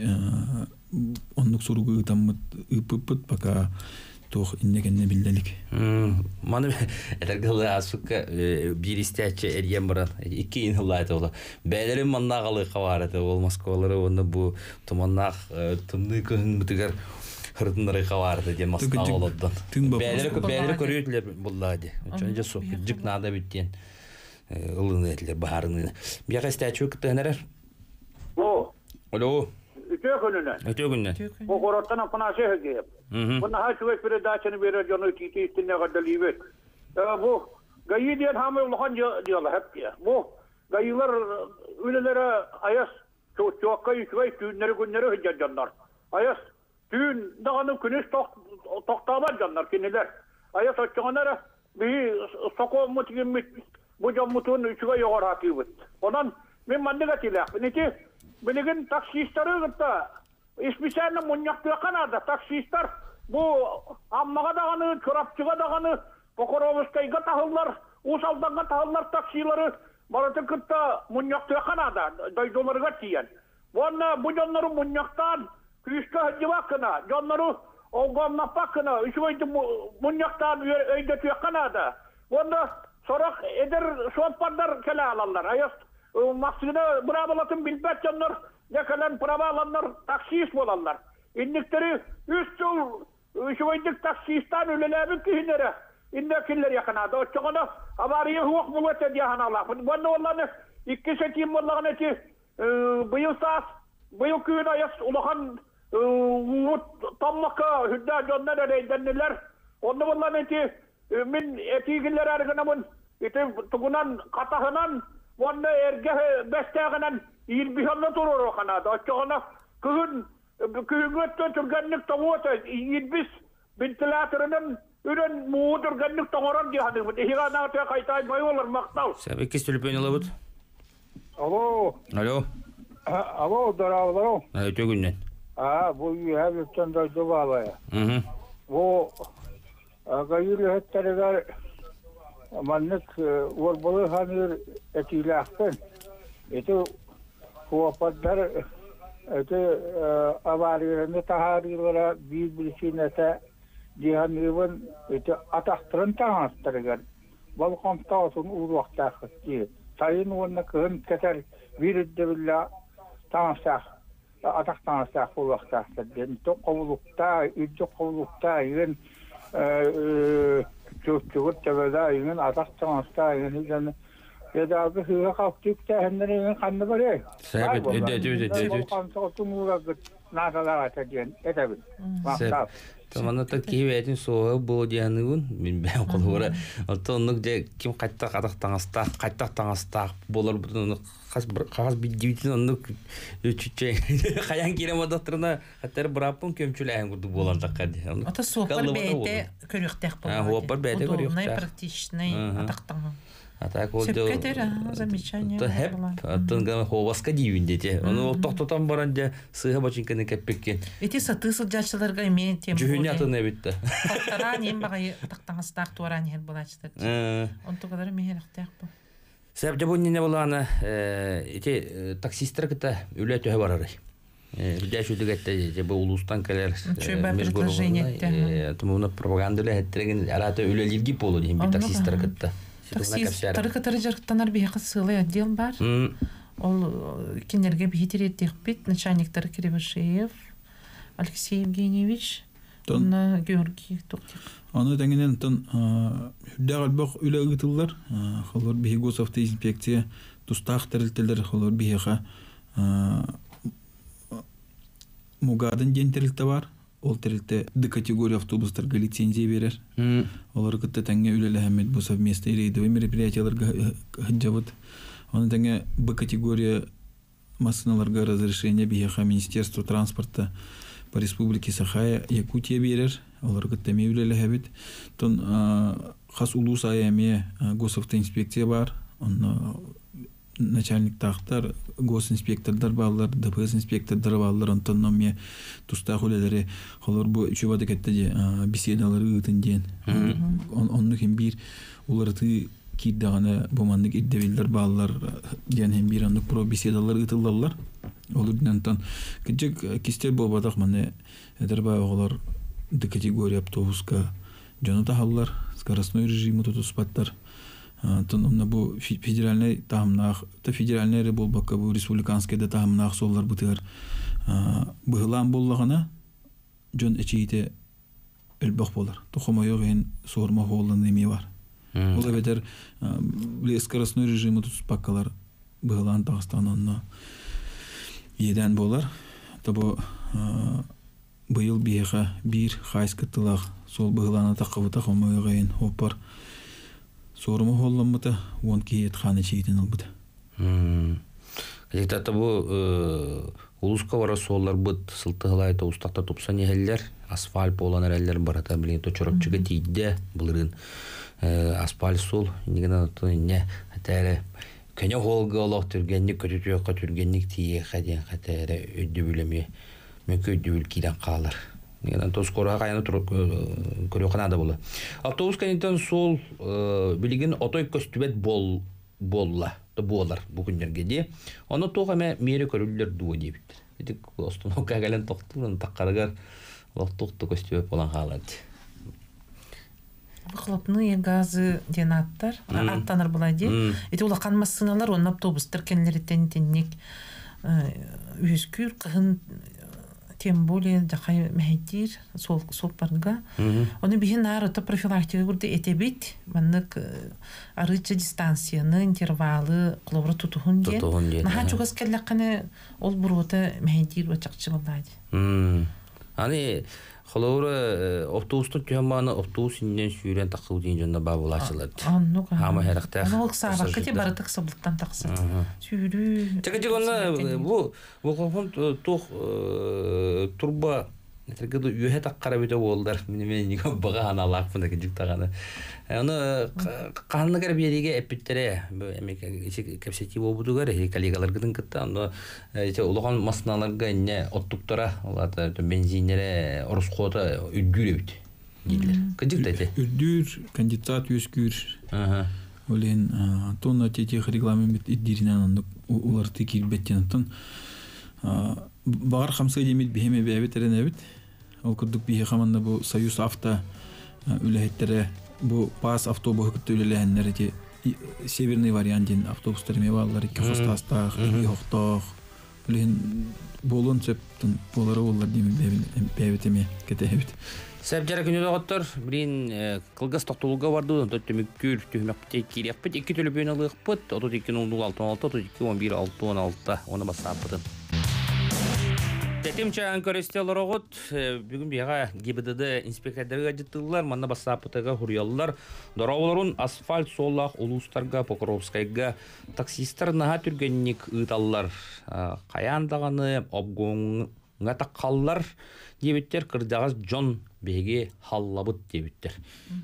оннук суругы таммыт ыпыпыт, пока тох иннегенне билделик. Маны эргалы асука бир истәче эрген баран. 2 инлайт ола. Бәйләрем маннагалы кавараты ол Москвалары оны бу туманнак тымны көн битгәр хырдыннары каварды ди Москвалардан. Бәйләре көрүтләр буллады. Чөнҗә су җик нада биттен. Улыны этләр баһарны. Бия истәче күтәнәр. Алло. Ötüğünden. Bu korottan apına şey hediye. Bunun her şey bir daçını verir canı titi istinne kadar livet. Bu gayı diyen hamı ulan diyorlar hep ya. Bu gayılar ülelere ayas çok kayı tüyünleri günleri hediye canlar. Ayas tüyün dağının küneş toktaman canlar kendiler. Ayas açığınlara bir sokum mutigimit bu cammutun üçüge yoğur hakibet. Ondan ben mandıga tilak. Neti Bilgin taksistleri gıtta. İsmisenle munyaktıya kanada taksistler bu ammaga dağını, çorapçıga dağını, Pokorovskayga tahıllar, Usaldan'a tahıllar taksileri baratı gıtta munyaktıya kanada daydoları tiyen. Bu canları munyaktan küçük hıcıvakına, canları olgamla bakına, üçüveydi munyaktan öydetiye kanada. Onda sorak eder soğutparlar kele alanlar. Ayas Maksuduna bravalatın bilbet canlar, ne kalan bravalanlar, taksist olanlar. İnnikleri 3 yıl şuvaydık taksistan ölelemik kihinlere. İnnekiller yakınada. O çoğuna avariye huvak bulvet ediyor Allah. Bunda olanı 2 seçim olanı eti bıyıl sağız, bıyıl köyün ayas ulakan tamlaka hüdda canlar ereydenliler. Onda olanı eti min etigiller ergınamın eti tugunan katahınan Vanda erge bestağınan 20 yılda durur o kanada. Açıkına köyün götü türgenlik tavuğuta 20 bintilatörünün ürün muğu türgenlik tavuğuran diye hanımın. İhiga nağıtıya kaytay may olur maktal. Sabi kis tülüpün alabut? Alo. Alo. Alo, alo. Ötüğünden. Bu yühevlükten de cevabaya. Bu gayırlı hetteriler manlık orbalı hanır etilahten eti kuvapadlar eti avarilerinde taharilara birbirine dihanırın eti ataktırın tahattırıgar balkon tağısın uğruqta kıtti sayın onunla kığın keser viridde billah tahassaq atak tahassaq uğruqta kıtti tovulukta ücü kovulukta yin Çocuk tevada yine atak tanışta yine ya da hıra kalktık da henlerin kanı var ya. Sebep öde. Kanı nadalar atadiyen edebil. Tamam da kivetin soğuk bu diyanın ben kolora. Otonluk de kim kaçta tanışta bolar bunu kas bir divitin onluk üççe kayan kirema doktoruna hatta bırakın kömçüleyen kurdu bolan takadi. Ata soğuklar beyde körüktek bu. Hoğuplar beyde körüktek. Udobnay praktичный атактан. Так вот замечание. Hep atın hovaska diyinde de. Onu tohtotan barınca sığha başınkını keppekken. Eti satı sıcakçılarga emen tem. Cühünü atın bitti. Faktara nem bagay taktanıstak tuaran her bulaçtır. Onto kadar mehelaktak bu. Sebep bu ne bulana eti taksistler kıta üle töhe bararı. Bir şu digette bu ulustan keler. Tamam propagandayla hettiren alata üle ilgi polu diyeyim bir taksistler kıta. Таксист тарыкатары жарыктанар бияка сылый отдел бар. Ол кинерге бихитереттик бит начальниктар Кривошеев Алексей Евгеньевич, Георгий Токтик. Аны тәңенен тон хүддәгәлбәк үле гытыллар. Халар бихигос автоинспекция тустак терилтелер халар бихига мугадын дентерилте бар. Ол терилте Д категория автобустарга лицензия берер. Олар кытта тәңге үлеле Әхмәт бу совместный рейдовый мероприятияларга хәҗҗават. Аны тәңге Б категория машиналарга разрешение бияха Министерство транспорта по республике Саха Якутия берер. Олар кытта үлеле Әхмәт. Тон хас улус аяме госавтоинспекция бар. Аны начальниктактар, госинспектордар баллар, ДПС инспектордар баллар, онтон ме туста хулелери холор бу үчөбады кетти беседалары ытын ден. Онну ким бир уларты киддаганы бумандык иддевилдер баллар ден hem bir anlık pro беседалар ытыллалар. Олурдан кичек кистер болбадак мане эдерба оголор д категория автобуска жонота халлар скоростной режимы тутуспаттар. Тонна бу федеральный тамнах, та федеральный болбакка бу республиканский да тамнах соллар бутыр. Быгылан боллагана жон эчейте элбак болар. Тохомойоген сорма холлан эме бар. Ол бетер скоростной режимы тутуспаккалар быгылан Дагыстаннан еден болар. Табу быйыл биеха бир хайскытылах сол быгылана такыбыта хомойоген хоппар. Соруму холламыта вон киет ханы чейтен албыта. Кадектата бу улуска вара соллар быт сылтыгылайта устакта тупсан ехеллер, асфальт болан эреллер барата билин то чорапчыга тийде булырын асфальт сол нигена то не хатары кене холга олох түргенник көтүрөк көтүргенник тие хаден хатары өдүбүлеме мөкөдүбүл киден калар. Нигена то скоро кайны туруп көрөканада болу. Автобус кенеттен сол билигин отой көстүбет болла. То болар бу күндөргө де. Аны тогаме мере көрүлөр дуу дейбит. Эдик остановка гален токтун таккаргар локтукту көстүбет болан халат. Выхлопные газы денаттар, аттанар була де. Эти ула канмасыналар, он автобустар кенлеритен тенник үскүр кыгын тем более дахай мехтир сол парга. Оны бихин арыта профилактика гурда этебит, маннык арыча дистанцияны, интервалы кловра тутухун ден. Нахан чугас келлакканы ол бурута мехтир бачакчы болдайды. Аны холовра автобустун түйманы автобус инден сүйрен такыл дейин жонда бабылачылар. Ама характер. Аны ол сабак кете барытык саблыктан таксы. Сүйрүү. Чага бу кофон тох турба Тергеду юhe takkara bite bollar. Мен нига бага аналак мында жиктаганы. Аны канны кер бериге эпиттере эмеке кепсети болбудугар коллегалар гыдын кытта. Аны улган машиналарга не оттуктара алата бензинере орускота үдгүрөбүт. Дилер. Кыжыктайты. Үдгүр кандидат үскүр. Олен тонна тети регламент иддиринен улар текилбеттен тон Багар хамса демит бихеме бәбетеренебит. Ол күрдүк бихе хаманда бу Союз авто үләһеттере бу пас автобус көтөлеләһеннәре те северный вариантын автобустар меваллар 2 хостастах, 2 хохтох. Лен болон чептен болары болар деме бәбетеме кетебит. Сәбҗәре көне дагыттыр. Бирин кылгас токтулуга барды. Төтмөккүр төмөктә кирәппет 2 төлөп бенелык пут. 32.06 32.11.6 оны басапты. Тетим чаан көрестелер огот бүгүн бияга ГИБДД инспекторлорго жыттылар, манна басапытыга хурьяллар, дороволорун асфальт соллах улустарга, Покровскайга таксисттер наха түргенник ыталлар, каяндаганы обгоңга таккаллар дебиттер кырдагас жон беге халлабыт дебиттер.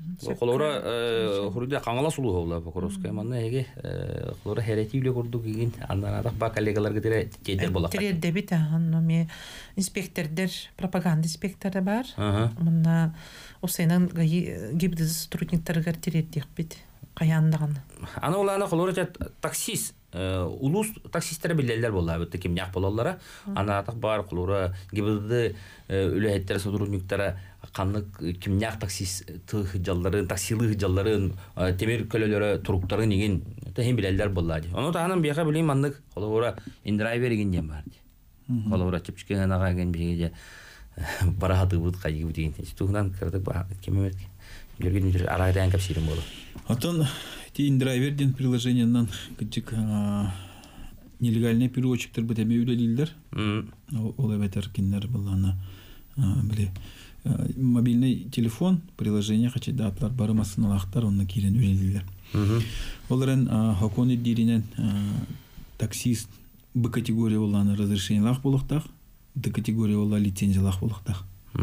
Колора хурда каңала сулуу болду Покровская манна эге колора херетивле курду кийин андан атак ба коллегаларга тере тедер болак. Тере дебит анны инспектордер, пропаганда инспекторы бар. Мына осенен ГИБДД сотрудниктарга теретик бит каяндаганы. Аны улана колора таксист улус таксисттер билдерлер болду. Бит кимняк болаллара. Ана атак бар колора ГИБДД үлөһеттер сотрудниктары каннык кимняк таксист жалларын, таксилы жалларын, темир көлөлөрө туруктарын деген тем билелер болду. Аны таанын бияка билем мандык колора индрайвер деген бар. Колора чепчкен ага ген биге барахаты бут кайгы деген. Тугунан кырдык ба кемемет жүргөн жер арайдан капсирим болду. Атон индрайверден приложениянан кычык нелегальный переводчиктер битеме үлелилдер. Ол эбетер киндер буланы биле мобильный телефон приложение хочу датлар бары масыналактар онна кирен үлелилдер. Оларын хаконы диринен таксист Б категория буланы разрешениялах булыктак, Д категория була лицензиялах булыктак.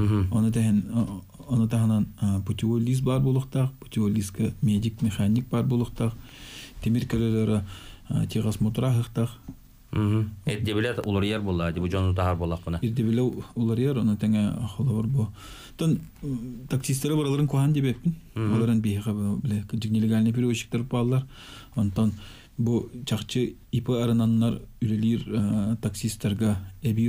Оны таханан путевой лист бар булыктак, путевой листка медик, механик бар булыктак, темир көлөлөрө техосмотра хыхтах. Эдде билет уларьер булла, ди бу жону тахар буллак буна. Ирде биле уларьер, оны тәңе холовар бу. Тон таксистлары бараларын кухан дебеппин. Оларын бейха биле нелегальный перевозчиктер баллар. Онтон бу чакчы ипы арынаннар үлелир таксисттерга эби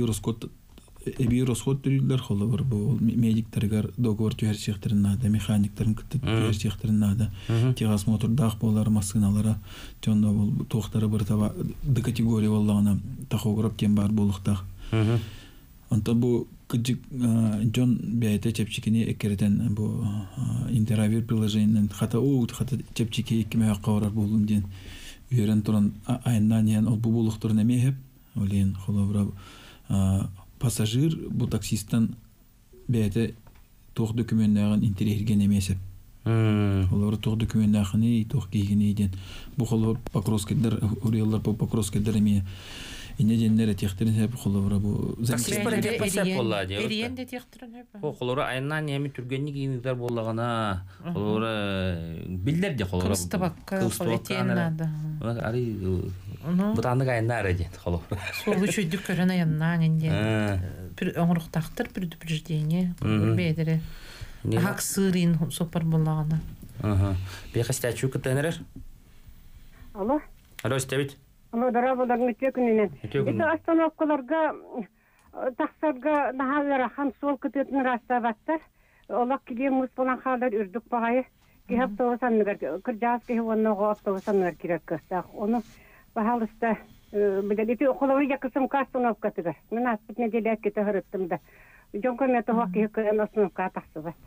расход төлүлөр холовар бу медиктерге договор төһәрсехтерин нада, механиктерин кытты төһәрсехтерин нада. Техосмотрдах болар машиналары жонда бул тоқтары бір таба д категория боллагына тахограф тем бар булуктах. Онта бу кыжык жон бәйте чепчикини эккеретен бу интеравир приложениен хата чепчики кеме аккавар булдым ден үйрен туран айнан ян ол бу булуктурун эмехеп олен холовра пассажир бу таксисттан бәйте тох документнагын интерерген эмесеп. Олар тох документнагыны тох кийгени ден бу холор покроскедер уреллар по покроскедер эме инеденнер техтерин хеп холора бу Таксист бар деп пасап болла ди. Эриен де техтерин хеп. Холора айнан эми түргөннү кийиндер боллагана холора билдер де холора. Кыстабакка холетеннада. Ари бутанды айнар ди холора. Солу чөйдүк көрөн аяннан инде. Бир оңруктактыр предупреждение бедере. Хак сырин сопар боллагана. Бехастачу кытенер. Алло. Алло, стебит. Алло, дарабаларың өте күнінен. Это остановкаларға тақсарға нағалары хан сол күтетін раста баттар. Олақ келе мұз болан қалдар үрдік бағайы. Ке автобусанныгар, кіржаз ке онного автобусанныгар керек кыстақ. Оны бағалыста білдеті оқылауы якысым остановкатыгар. Мен атпыт неделі әкеті хүріттім да. Жон көметі уақы көрен остановка тақсы бат.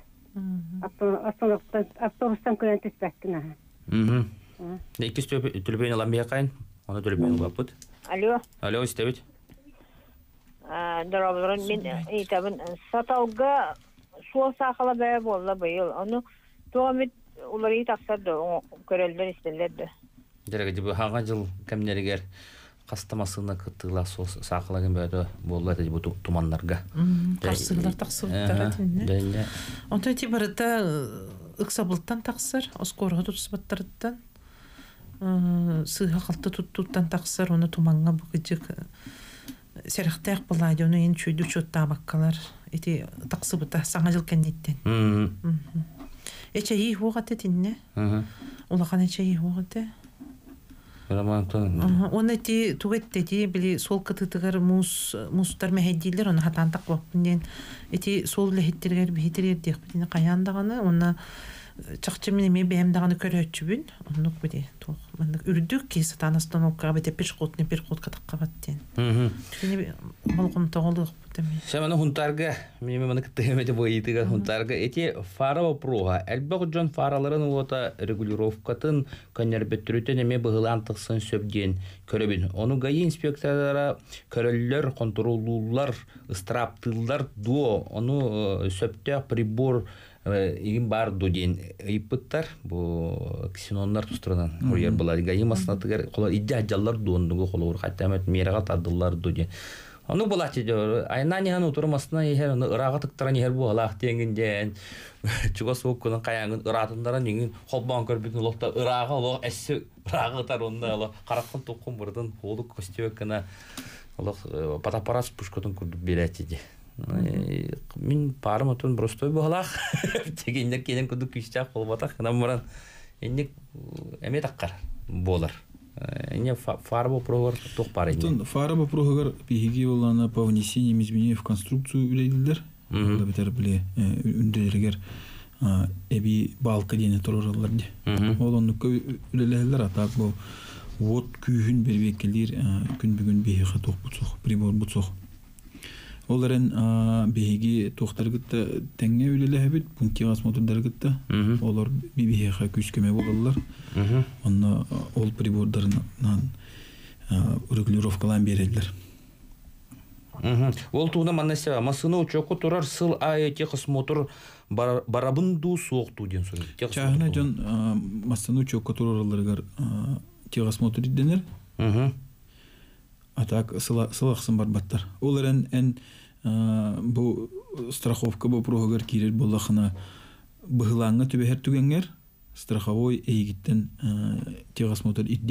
Автобустан көрен түспәттін. Икис төлбейін аламбия қайын? Оны төлбейін ұлапыд. Алло, істебет. Дарабыларын мен етабын сатауға суал сақала бәе болла байыл. Оны тоғамет олары тақсарды, көрелдер істелерді. Дәрігі дебі хаңға жыл кәмнерігер қастамасына күттіғыла сақалагын бәді болла деді бұл туманларға. Қарсығылар тақсығыттар. Онтай тибарыда ұқсабылттан тақсыр, оскорға тұрсыбаттарыттан. Сыға қалты туттан тақсыр, оны туманға бұғыжық сәріқтәк болады, оны ең чөйді чөтті абаққалар. Эти тақсыбыта саңа жыл кәнеттен. Эче ей оғаты тінне? Олақан эче ей оғаты? Оны эти туғетті білі сол кытытығар мұстар мәхеддейлер, оны хатан тақпақпын. Эти сол ләхеттергер бейтерердек бітіне қаяндағаны, оны чакчы менеме бәйемдағаны көрөтчүбүн. Онук биде тох. Мындык үрдүк ки сатан остановка бите пешкотны перкотка таккабаттен. Сени болгом тоголук бутеме. Шамана хунтарга менеме маны кытемете бойтыга хунтарга эти фара прога. Элбек жон фараларын ота регулировкатын коннербеттүрүтен эме быгылантыксын сөбден көрөбүн. Ону гаи инспекторлары көрөллөр, контроллуулар, ыстраптылдар дуо ону сөптө прибор игин бар дуден ыйпыттар бу ксенондар тустурдан урьер булар гаимасына тигер колор идя жаллар дуондугу колор хаттамет мерага тадылар дуден аны булачы айнанияны утурмасына ехер аны ырага тыктыран ехер бу алах теңинден чуга сооккунун каягын ыратындаран еңин холбон көрбүтүн локта ырага лок эссе ырага таронда ала караккын туккун бурдун холук костюкана лок патапарас пушкотун курдуп беретиди. Мен парым отын простой болақ. Тегендер кенен күдік күшчақ болбатақ. Намыран енек әме таққар болар. Ене фарбо прогар тоқ бар ене. Фарбо прогар бейге оланы по внесениям изменений в конструкцию үлейділдер. Олда бетер біле үнделергер әбі балқа дейіне тұрғыралар де. Ол оны үлелерлер атақ бұл вот күйін бербекелер күн бүгін бейге тоқ бұтсоқ, прибор бұтсоқ. Оларын бейге тоқтаргытта тәңе үлеләбит, пунктигас мотордаргытта. Олар бейге күскеме болалар. Онна ол прибордарынан регулировкалан береділер. Ол туғына маннасева, масыны учоқы тұрар сыл айы техос мотор барабынду суық туден сұрын. Чағына жон масыны учоқы тұрараларғар техос мотор денер. Атак сылақсын бар баттар. Оларын ән bu страховка bu прогар кирер боллахына быгылаңга төбәһәр түгәнгәр страховой эйгиттен техосмотр идден хәп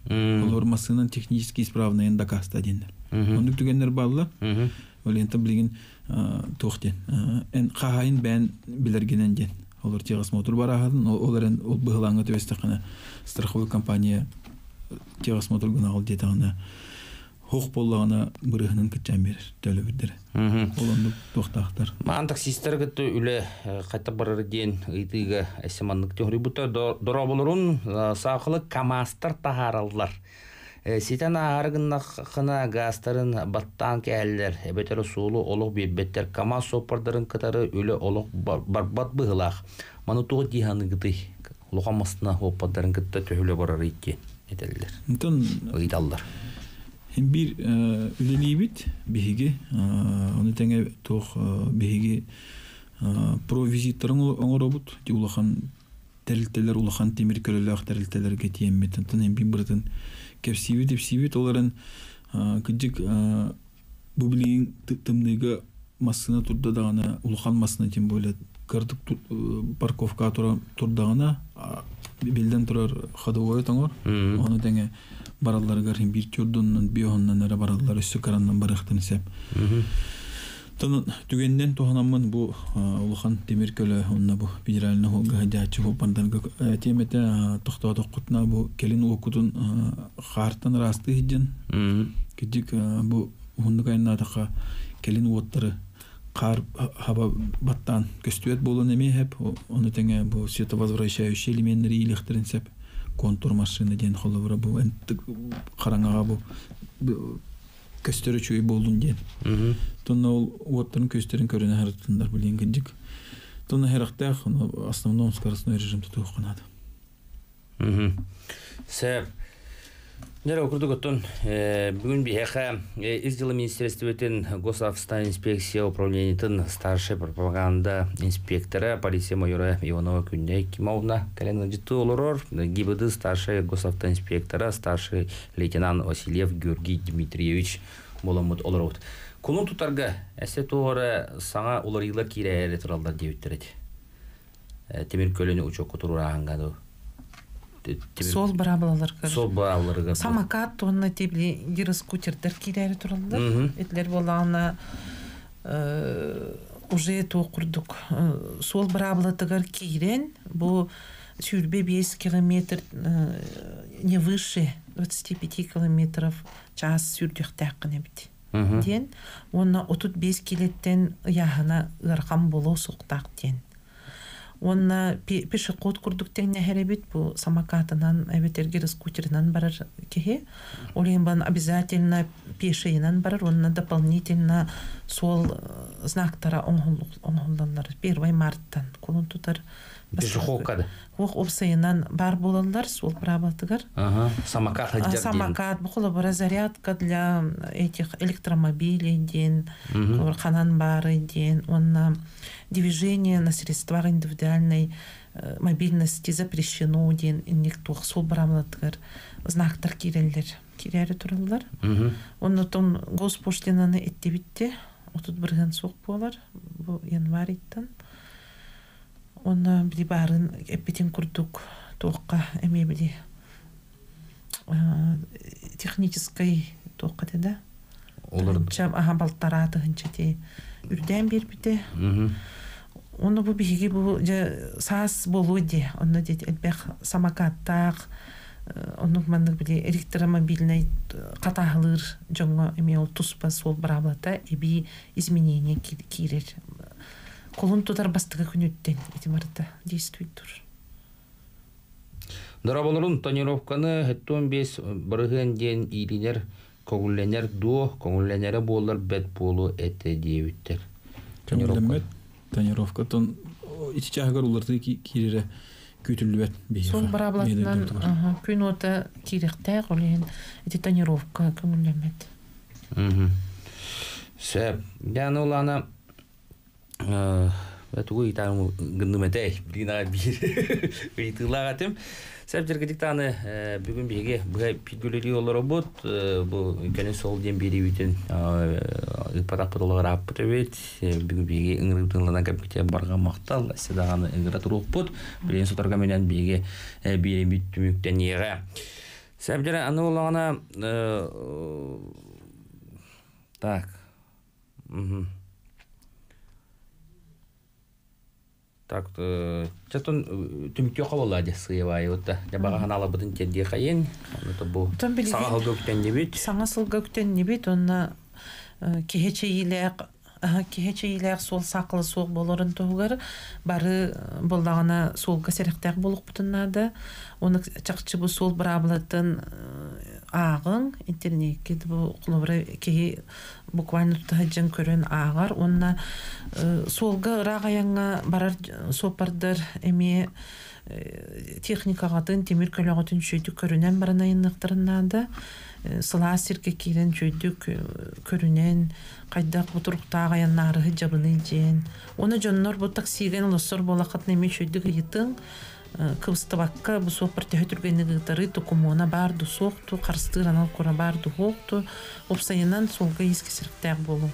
Олар массынан технически исправный доказта денер. Ондук түгеннер баллар. Олента билген тоқтен. Эн қағайын бән білергенен ден. Олар тегас мотор барағадын. Оларын ол бұғылаңы төбестіқана страховой компания тегас мотор гынағыл детағына хоқ боллағына бұрығынан күтчен берір. Төлі бірдері. Оланды тоқтақтар. Маан таксистер күтті үлі қайта барыр ден ұйтыға әсеманлық теңірі бұты дұра болырын сақылы камастар тағаралылар. Ситен ағарғынна қына ғастарын баттан кәлілер, әбетері суылы олық бейбеттер, камаз сопардарын кітары үлі олық барбат бұғылақ. Маны тұғы дейханы күті, олыға мастына опадарын күтті төхілі барар еткен етелілер. Ұйдалылар. Bir üleliği bit bihiги, onu tenge toh bihigi pro vizitlerin oğrabut, di ulahan terilteler ulahan temir köleler terilteler getiyem metin, tanım bir bırtın kepsivit onların küçük bu bilin tımnıga masına turda dağına ulahan masına tim böyle kardık parkovka turdağına bilden turar xadovoya tanır, onu tenge barallar garın bir çördünün bir ondan nere barallar üstü karandan barıqtın sep. Tanın tügenden tohanamın bu uluhan demir köle onna bu federaline holga hadiyaçı hopandan temete toxtawa toqutna bu kelin okudun xartan rastı hijin. Kidik bu hundu kayna taqa kelin otları qar hava battan köstüet bolan emi hep onu tenge bu световозвращающие элементleri iyiliktirin sep. Kontur maşını diyen xolavra bu qarangağa bu köstörü çöy boldun diyen. Tonna ol otların köstörün körüne haratınlar bilin gıcık. Tonna heraqtaq основном скоростной режим tutuq qanadı. Сәп. Нәр окурдук оттон бүгін бихеха издилы министерствотен Госавтоинспекция инспекция управлениетин старший пропаганда инспекторы полиция майора Иванова Күнней Кимовна кәлен житті олорор ГИБД старший госавтоинспектора старший лейтенант Васильев Георгий Дмитриевич боламыт олорот. Кунун тутарга әсе тоғыры саңа оларилар кирәйәрі тұралдар деуіттереді. Темір көліні учок кутурурағанғаду. Сол барабылаларга. Сол барабыларга. Самокат онна тебли гироскутердер кирәре туралдар. Этлер болағына уже тоқырдық. Сол барабылатыгар кирен, бұл сүйрбе 5 километр, не выше 25 километров час сүйрдіқ тәқіне біті. Ден, онна 35 килеттен яғына ұрқам болу соқтақ ден. Онна пешеход курдуктен нәһәрәбит бу самокатынан, әбетергер скутерынан барар кеһе. Олен бан обязательно пешейнан барар, онна дополнительно сол знактара оңһулданлар 1 марттан колун тутар. Пешеходкада. Хох опсайынан бар болалар, сол праватыгар. Самокат хаджар. Самокат бу холобара зарядка для этих электромобилей ден, ханан бары ден, онна движение на средствах индивидуальной мобильности запрещено ден иннектух сол барамлатыгар знактар кирәре тураллар. Оннотон госпоштинаны эттебитте 31 соқ болар бу январьтан. Онна били барын эпитин курдук тоққа эме били технической тоққа деда. Чам балтараты хынчати үрдән бербите. Оны бу биги бу сас болу де. Оны дет элбек самокаттак, оны мандык били электромобильный катаглыр жоңго эме ол туспа сол бараблата эби изменение кирер. Колун тутар бастыгы күнүттен этимарда действует тур. Дараболорун тонировканы хеттон бес бырыгын ден иринер когулленер когулленере болар бет болу эте диевиттер. Тонировка тон иччагар уларды кирере күтүлүбөт бе. Сол бараблатынан күн ота киректер олен эти тонировка когулленмет. Сэп, яны улана Тугу итан гындымэтэй бирина бир ыйтылаагатым. Сәбжерге диктаны бүгүн биге буга пидгүлүри олор бут бу кene сол ден бери бүтүн парапытылар аппытыбет бүгүн биге ыңырдылана капите барган мактал седаганы ыңыра туруппут. Билен соторга менен биге бери бүттүмүктен еге. Сәбдері аны олағана... Так. Так, чатон түмікке қабылады сыйвайы өтті. Жабаға қаналы бұдың кенде қайын. Саңа сылға өктен не бет? Саңа сылға өктен не бет, онына кехече иләк сол сақылы соқ болырын тоғығар. Бары болдағына солға сәріқтәк болық бұтынады. Оны чақчы бұл сол бір абылатын ағың, интернетке бұл құлыбыры кеге буквально тұтағыджын көрін ағар. Онына солға рағаяңа барар сопардар әме техникағатын, темір көліғатын шөйді көрінен барына еннықтырынады. Сыла сирке кейлен жөйдік көрінен, қайдақ бұтырықтағы аян жабыны жен. Оны жоннор бұттақ сиген лосор болақатын еме шөйдік етің, кыбыстыбаққа бұл соқпар тәхі түргені ғытары тұқымуына барды соқты, қарыстығыр анал қора барды хоқты, опсайынан солға еске сіріктәк болу.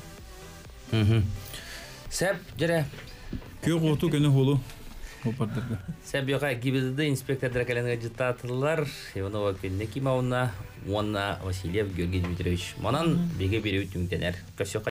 Сәп, жәрі? Көк оту көне холу. Сәп, yoqa гибізді инспектордар кәліні жыттатылар. Оны өкіліне кемауына, оны Васильев Георгий Дмитриевич. Манан беге береу түңденер.